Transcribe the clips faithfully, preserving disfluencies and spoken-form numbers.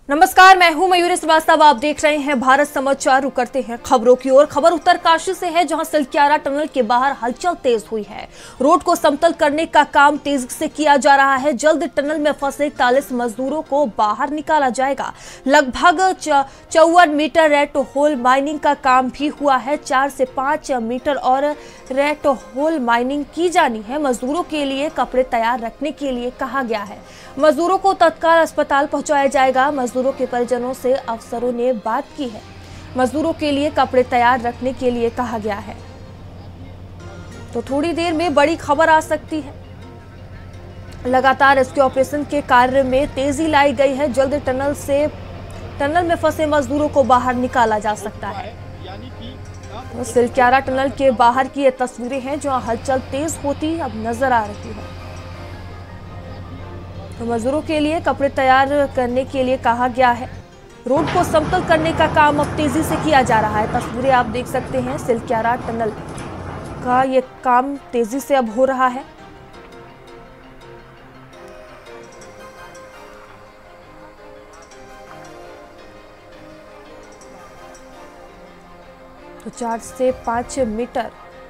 नमस्कार, मैं हूं मयूरी श्रीवास्तव। आप देख रहे हैं भारत समाचार। रुक करते हैं खबरों की ओर। खबर उत्तरकाशी से है, जहां सिलक्यारा टनल के बाहर हलचल तेज हुई है। रोड को समतल करने का काम तेजी से किया जा रहा है। जल्द टनल में फंसे इकतालीस मजदूरों को बाहर निकाला जाएगा। लगभग चौवन मीटर रेड होल माइनिंग का काम भी हुआ है। चार से पांच मीटर और रेड होल माइनिंग की जानी है। मजदूरों के लिए कपड़े तैयार रखने के लिए कहा गया है। मजदूरों को तत्काल अस्पताल पहुंचाया जाएगा। मजदूरों के परिजनों से अफसरों ने बात की है। मजदूरों के लिए कपड़े तैयार रखने के लिए कहा गया है। तो थोड़ी देर में बड़ी खबर आ सकती है। लगातार रेस्क्यू ऑपरेशन के कार्य में तेजी लाई गई है। जल्द टनल से टनल में फंसे मजदूरों को बाहर निकाला जा सकता है। तो सिलक्यारा टनल के बाहर की ये तस्वीरें हैं, जहां हलचल तेज होती अब नजर आ रही है। तो मजदूरों के लिए कपड़े तैयार करने के लिए कहा गया है। रोड को समतल करने का काम अब तेजी से किया जा रहा है। तस्वीरें आप देख सकते हैं, सिलक्यारा टनल का ये काम तेजी से अब हो रहा है। तो चार से पांच metre.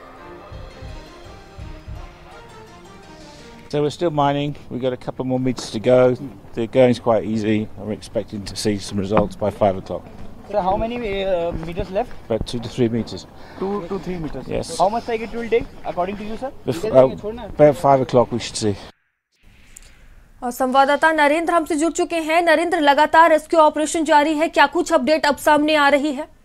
So we're still mining. We've got a couple more meters to go. The going's quite easy. I'm expecting to see some results by five o'clock. So how many uh, meters left? About two to three meters. Two to three meters. Yes. How much like it will take, according to you, sir? Bef- uh, about five o'clock we should see. और संवाददाता नरेंद्र हमसे जुड़ चुके हैं। नरेंद्र, लगातार rescue operation जारी है, क्या कुछ अपडेट अब सामने आ रही है?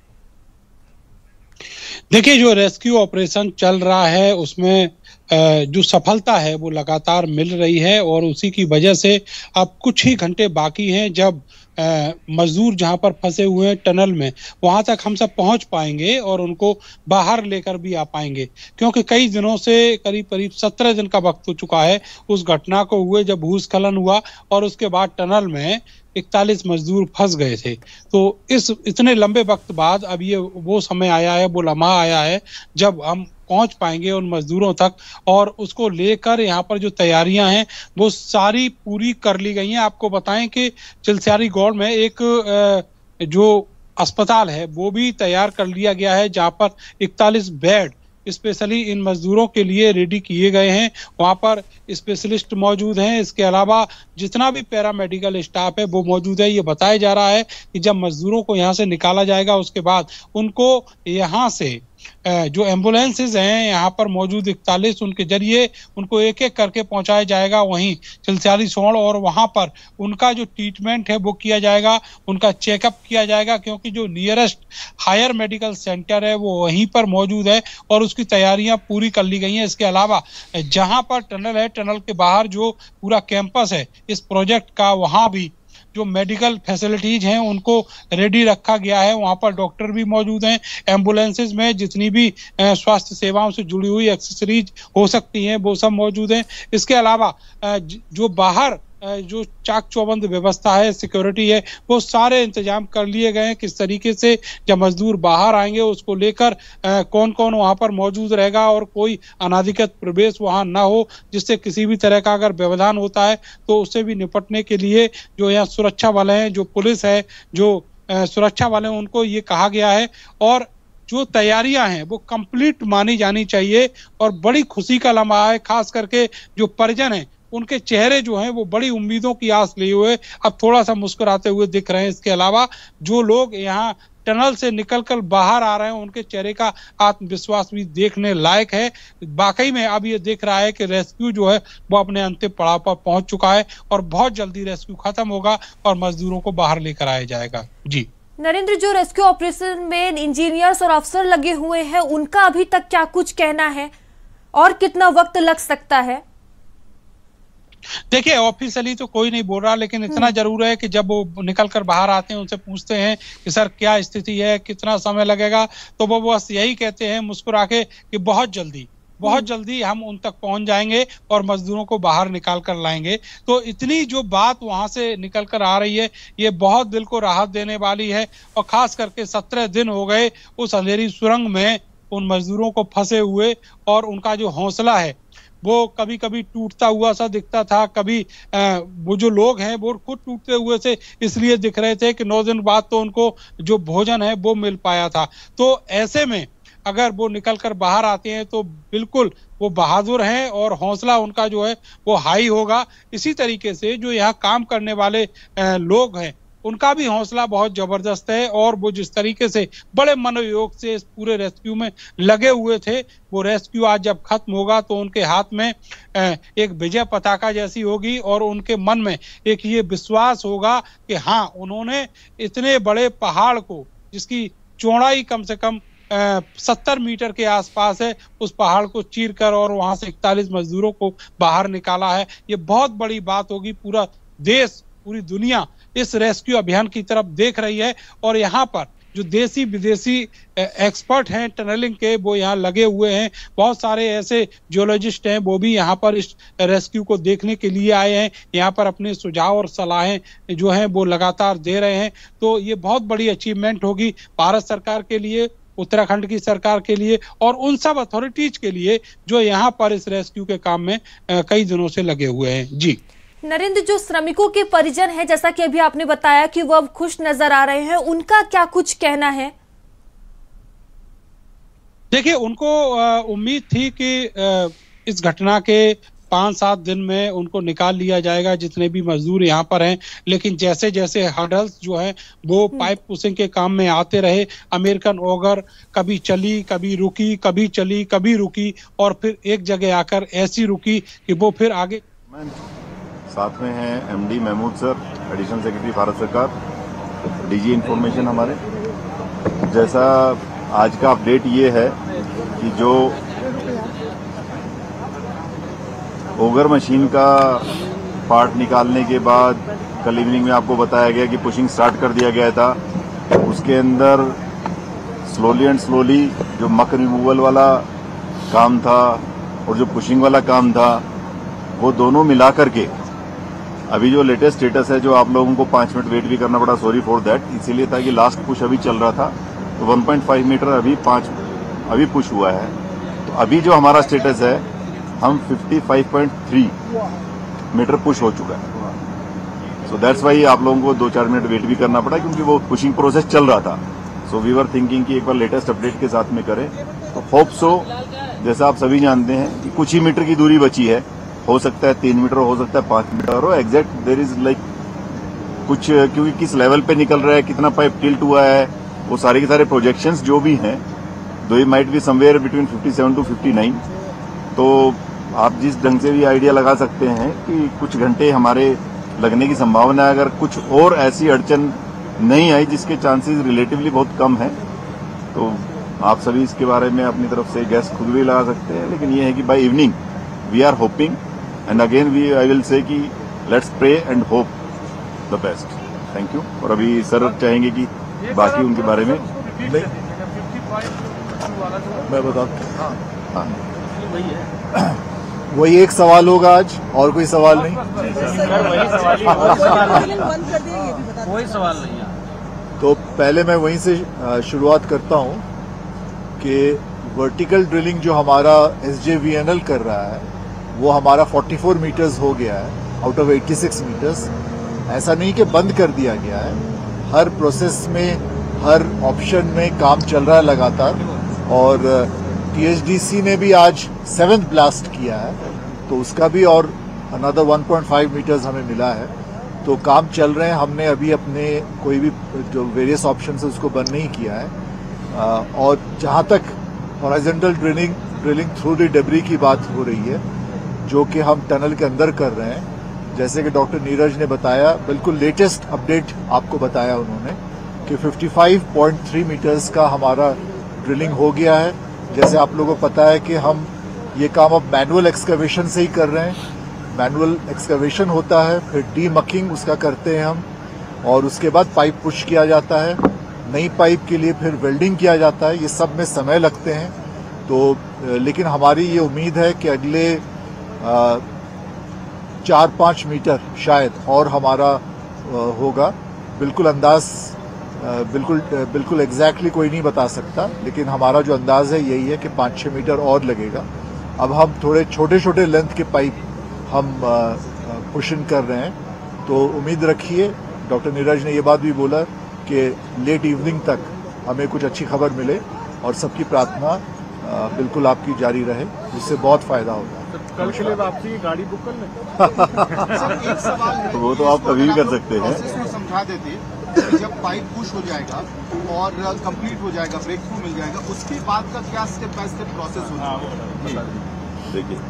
देखिए, जो रेस्क्यू ऑपरेशन चल रहा है उसमें जो सफलता है वो लगातार मिल रही है और उसी की वजह से अब कुछ ही घंटे बाकी हैं जब मजदूर जहां पर फंसे हुए हैं टनल में, वहां तक हम सब पहुंच पाएंगे और उनको बाहर लेकर भी आ पाएंगे, क्योंकि कई दिनों से करीब करीब सत्रह दिन का वक्त हो चुका है उस घटना को हुए जब भूस्खलन हुआ और उसके बाद टनल में इकतालीस मजदूर फंस गए थे। तो इस इतने लंबे वक्त बाद अब ये वो समय आया है, वो लम्हा आया है जब हम पहुंच पाएंगे उन मजदूरों तक और उसको लेकर यहाँ पर जो तैयारियां हैं वो सारी पूरी कर ली गई हैं। आपको बताएं कि चिलसियारी गौड़ में एक जो अस्पताल है वो भी तैयार कर लिया गया है, जहां पर इकतालीस बेड स्पेशली इन मजदूरों के लिए रेडी किए गए हैं। वहां पर स्पेशलिस्ट मौजूद हैं। इसके अलावा जितना भी पैरामेडिकल स्टाफ है वो मौजूद है। ये बताया जा रहा है कि जब मजदूरों को यहाँ से निकाला जाएगा उसके बाद उनको यहाँ से जो एम्बुलेंसेज हैं यहाँ पर मौजूद इकतालीस, उनके जरिए उनको एक एक करके पहुंचाया जाएगा वहीं चिलसियारी सोड़, और वहां पर उनका जो ट्रीटमेंट है वो किया जाएगा, उनका चेकअप किया जाएगा, क्योंकि जो नियरेस्ट हायर मेडिकल सेंटर है वो वहीं पर मौजूद है और उसकी तैयारियां पूरी कर ली गई हैं। इसके अलावा जहां पर टनल है, टनल के बाहर जो पूरा कैंपस है इस प्रोजेक्ट का, वहां भी जो मेडिकल फैसिलिटीज हैं उनको रेडी रखा गया है। वहां पर डॉक्टर भी मौजूद हैं। एम्बुलेंसेज में जितनी भी स्वास्थ्य सेवाओं से जुड़ी हुई एक्सेसरीज हो सकती हैं वो सब मौजूद हैं। इसके अलावा जो बाहर जो चाक चौबंद व्यवस्था है, सिक्योरिटी है, वो सारे इंतजाम कर लिए गए हैं। किस तरीके से जब मजदूर बाहर आएंगे उसको लेकर कौन कौन वहां पर मौजूद रहेगा और कोई अनाधिकृत प्रवेश वहां ना हो, जिससे किसी भी तरह का अगर व्यवधान होता है तो उससे भी निपटने के लिए जो यहाँ सुरक्षा वाले हैं, जो पुलिस है, जो सुरक्षा वाले हैं, उनको ये कहा गया है। और जो तैयारियां हैं वो कंप्लीट मानी जानी चाहिए और बड़ी खुशी का लम्हा है। खास करके जो परिजन है उनके चेहरे जो हैं वो बड़ी उम्मीदों की आस लिए हुए अब थोड़ा सा मुस्कुराते हुए दिख रहे हैं। इसके अलावा जो लोग यहाँ टनल से निकलकर बाहर आ रहे हैं उनके चेहरे का आत्मविश्वास भी देखने लायक है। वाकई में अब ये दिख रहा है कि रेस्क्यू जो है वो अपने अंतिम पड़ाव पर पहुंच चुका है और बहुत जल्दी रेस्क्यू खत्म होगा और मजदूरों को बाहर लेकर आया जाएगा। जी नरेंद्र, जो रेस्क्यू ऑपरेशन में इंजीनियर्स और अफसर लगे हुए हैं उनका अभी तक क्या कुछ कहना है और कितना वक्त लग सकता है? देखिए, ऑफिशियली तो कोई नहीं बोल रहा, लेकिन इतना जरूर है कि जब वो निकल कर बाहर आते हैं उनसे पूछते हैं कि सर क्या स्थिति है, कितना समय लगेगा, तो वो बस यही कहते हैं मुस्कुरा के कि बहुत जल्दी बहुत जल्दी हम उन तक पहुंच जाएंगे और मजदूरों को बाहर निकाल कर लाएंगे। तो इतनी जो बात वहां से निकल कर आ रही है ये बहुत दिल को राहत देने वाली है। और खास करके सत्रह दिन हो गए उस अंधेरी सुरंग में उन मजदूरों को फंसे हुए और उनका जो हौसला है वो कभी कभी टूटता हुआ सा दिखता था, कभी आ, वो जो लोग हैं वो खुद टूटते हुए से इसलिए दिख रहे थे कि नौ दिन बाद तो उनको जो भोजन है वो मिल पाया था। तो ऐसे में अगर वो निकल कर बाहर आते हैं तो बिल्कुल वो बहादुर हैं और हौसला उनका जो है वो हाई होगा। इसी तरीके से जो यहाँ काम करने वाले लोग हैं उनका भी हौसला बहुत जबरदस्त है और वो जिस तरीके से बड़े मनोयोग से इस पूरे रेस्क्यू में लगे हुए थे, वो रेस्क्यू आज जब खत्म होगा तो उनके हाथ में एक विजय पताका जैसी होगी और उनके मन में एक ये विश्वास होगा कि हाँ, उन्होंने इतने बड़े पहाड़ को, जिसकी चौड़ाई कम से कम सत्तर मीटर के आसपास है, उस पहाड़ को चीर कर और वहां से इकतालीस मजदूरों को बाहर निकाला है। ये बहुत बड़ी बात होगी। पूरा देश, पूरी दुनिया इस रेस्क्यू अभियान की तरफ देख रही है और यहाँ पर जो देसी विदेशी एक्सपर्ट हैं टनलिंग के, वो यहाँ लगे हुए हैं। बहुत सारे ऐसे जियोलॉजिस्ट हैं, वो भी यहाँ पर इस रेस्क्यू को देखने के लिए आए हैं, यहाँ पर अपने सुझाव और सलाहें जो हैं वो लगातार दे रहे हैं। तो ये बहुत बड़ी अचीवमेंट होगी भारत सरकार के लिए, उत्तराखंड की सरकार के लिए और उन सब अथॉरिटीज के लिए जो यहाँ पर इस रेस्क्यू के काम में कई दिनों से लगे हुए हैं। जी नरेंद्र, जो श्रमिकों के परिजन हैं, जैसा कि अभी आपने बताया कि वो अब खुश नजर आ रहे हैं, उनका क्या कुछ कहना है? देखिए, उनको उम्मीद थी कि आ, इस घटना के पांच सात दिन में उनको निकाल लिया जाएगा, जितने भी मजदूर यहाँ पर हैं। लेकिन जैसे जैसे हर्डल्स जो हैं वो पाइप पुशिंग के काम में आते रहे, अमेरिकन ऑगर कभी चली कभी रुकी, कभी चली कभी रुकी और फिर एक जगह आकर ऐसी रुकी कि वो फिर आगे। साथ में हैं MD Mahmood sir, additional secretary Bharat सरकार, डीजी इंफॉर्मेशन हमारे। जैसा आज का अपडेट ये है कि जो ओगर मशीन का पार्ट निकालने के बाद कल इवनिंग में आपको बताया गया कि पुशिंग स्टार्ट कर दिया गया था। उसके अंदर स्लोली एंड स्लोली जो मक रिमूवल वाला काम था और जो पुशिंग वाला काम था, वो दोनों मिला करके अभी जो लेटेस्ट स्टेटस है, जो आप लोगों को पाँच मिनट वेट भी करना पड़ा, सॉरी फॉर दैट, इसीलिए था कि लास्ट पुश अभी चल रहा था। तो वन पॉइंट फाइव मीटर अभी पाँच अभी पुश हुआ है। तो अभी जो हमारा स्टेटस है, हम fifty five point three metre push हो चुका है। सो दैट्स वाई आप लोगों को दो चार मिनट वेट भी करना पड़ा, क्योंकि वो पुशिंग प्रोसेस चल रहा था। सो वी वर थिंकिंग कि एक बार लेटेस्ट अपडेट के साथ में करें। तो होप सो, जैसा आप सभी जानते हैं कि कुछ ही मीटर की दूरी बची है, हो सकता है तीन मीटर, हो सकता है पांच मीटर हो, एग्जैक्ट देयर इज लाइक कुछ, क्योंकि किस लेवल पे निकल रहा है, कितना पाइप टिल्ट हुआ है, वो सारे के सारे प्रोजेक्शंस जो भी हैं, दो might be somewhere between fifty seven to fifty nine. तो आप जिस ढंग से भी आइडिया लगा सकते हैं कि कुछ घंटे हमारे लगने की संभावना है, अगर कुछ और ऐसी अड़चन नहीं आई, जिसके चांसेस रिलेटिवली बहुत कम है। तो आप सभी इसके बारे में अपनी तरफ से गैस खुद भी लगा सकते हैं। लेकिन ये है कि by evening we are hoping and again we I will say कि let's pray and hope the best. Thank you. और अभी सर चाहेंगे कि बाकी उनके बारे में मैं बता हाँ वही एक सवाल होगा आज, और कोई सवाल नहीं। कोई सवाल नहीं। तो पहले मैं वहीं से शुरुआत करता हूं कि वर्टिकल ड्रिलिंग जो हमारा S J V N L कर रहा है, वो हमारा चौवालीस मीटर्स हो गया है आउट ऑफ छियासी मीटर्स। ऐसा नहीं कि बंद कर दिया गया है, हर प्रोसेस में, हर ऑप्शन में काम चल रहा है लगातार। और टी एच डी सी ने भी आज सेवेंथ ब्लास्ट किया है, तो उसका भी और another one point five metres हमें मिला है। तो काम चल रहे हैं। हमने अभी अपने कोई भी जो वेरियस ऑप्शन है उसको बंद नहीं किया है। और जहां तक horizontal drilling drilling through the debris की बात हो रही है, जो कि हम टनल के अंदर कर रहे हैं, जैसे कि डॉक्टर नीरज ने बताया, बिल्कुल लेटेस्ट अपडेट आपको बताया उन्होंने कि पचपन पॉइंट तीन मीटर्स का हमारा ड्रिलिंग हो गया है। जैसे आप लोगों को पता है कि हम ये काम अब मैनुअल एक्सकवेशन से ही कर रहे हैं। मैनुअल एक्सकवेशन होता है, फिर डी मकिंग उसका करते हैं हम, और उसके बाद पाइप पुश किया जाता है। नई पाइप के लिए फिर वेल्डिंग किया जाता है। ये सब में समय लगते हैं। तो लेकिन हमारी ये उम्मीद है कि अगले आ, चार पाँच मीटर शायद और हमारा आ, होगा। बिल्कुल अंदाज बिल्कुल बिल्कुल एग्जैक्टली कोई नहीं बता सकता, लेकिन हमारा जो अंदाज है यही है कि पाँच छः मीटर और लगेगा। अब हम थोड़े छोटे छोटे लेंथ के पाइप हम पुशिंग कर रहे हैं, तो उम्मीद रखिए। डॉक्टर नीरज ने ये बात भी बोला कि लेट इवनिंग तक हमें कुछ अच्छी खबर मिले, और सबकी प्रार्थना बिल्कुल आपकी जारी रहे, जिससे बहुत फायदा होगा। कल के लिए वापसी की गाड़ी बुक कर लें। एक सवाल तो वो तो आप कभी भी कर सकते हैं। समझा देते कि जब पाइप पुश हो जाएगा और कंप्लीट हो जाएगा, ब्रेक थ्रू मिल जाएगा, उसके बाद का क्या स्टेप बाय स्टेप प्रोसेस होगा? देखिए,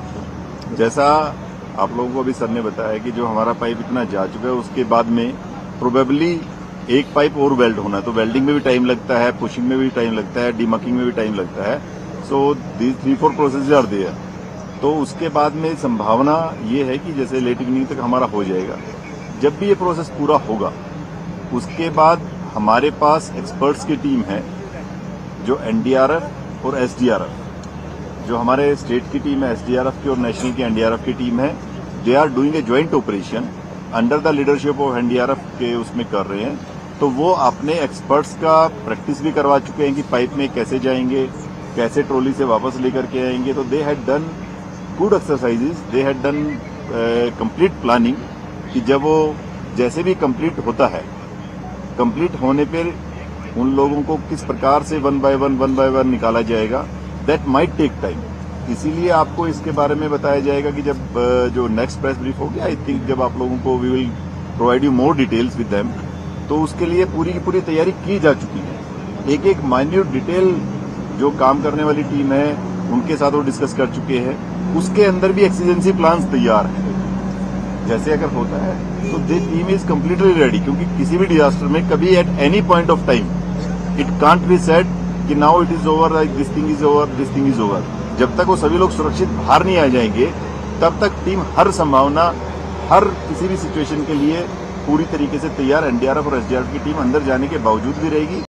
जैसा आप लोगों को अभी सर ने बताया कि जो हमारा पाइप इतना जा चुका है, उसके बाद में प्रोबेबली एक पाइप और वेल्ड होना, तो वेल्डिंग में भी टाइम लगता है, पुशिंग में भी टाइम लगता है, डीमकिंग में भी टाइम लगता है। So these three four process are there. तो उसके बाद में संभावना ये है कि जैसे लेट इवनिंग तक हमारा हो जाएगा। जब भी ये प्रोसेस पूरा होगा, उसके बाद हमारे पास एक्सपर्ट्स की टीम है, जो एनडीआरएफ और एसडीआरएफ, जो हमारे स्टेट की टीम है एसडीआरएफ की और नेशनल की एनडीआरएफ की टीम है, they are doing a joint operation under the leadership of NDRF के उसमें कर रहे हैं। तो वो अपने एक्सपर्ट्स का प्रैक्टिस भी करवा चुके हैं कि पाइप में कैसे जाएंगे, कैसे ट्रॉली से वापस लेकर के आएंगे। तो they had done good exercises, they had done complete planning कि जब वो जैसे भी कंप्लीट होता है, कंप्लीट होने पर उन लोगों को किस प्रकार से one by one one by one निकाला जाएगा, दैट माइट टेक टाइम। इसीलिए आपको इसके बारे में बताया जाएगा कि जब जो नेक्स्ट प्रेस ब्रीफ होगी, आई थिंक जब आप लोगों को we will provide you more details with them. तो उसके लिए पूरी की पूरी तैयारी की जा चुकी है। एक एक माइन्यूट डिटेल जो काम करने वाली टीम है उनके साथ वो डिस्कस कर चुके हैं। उसके अंदर भी एक्सीजेंसी प्लान्स तैयार हैं। जैसे अगर होता है तो the team is completely ready, क्योंकि किसी भी डिजास्टर में कभी at any point of time it can't be said कि now it is over, like this thing is over, this thing is over. जब तक वो सभी लोग सुरक्षित बाहर नहीं आ जाएंगे, तब तक टीम हर संभावना, हर किसी भी सिचुएशन के लिए पूरी तरीके से तैयार एनडीआरएफ और एसडीआरएफ की टीम अंदर जाने के बावजूद भी रहेगी।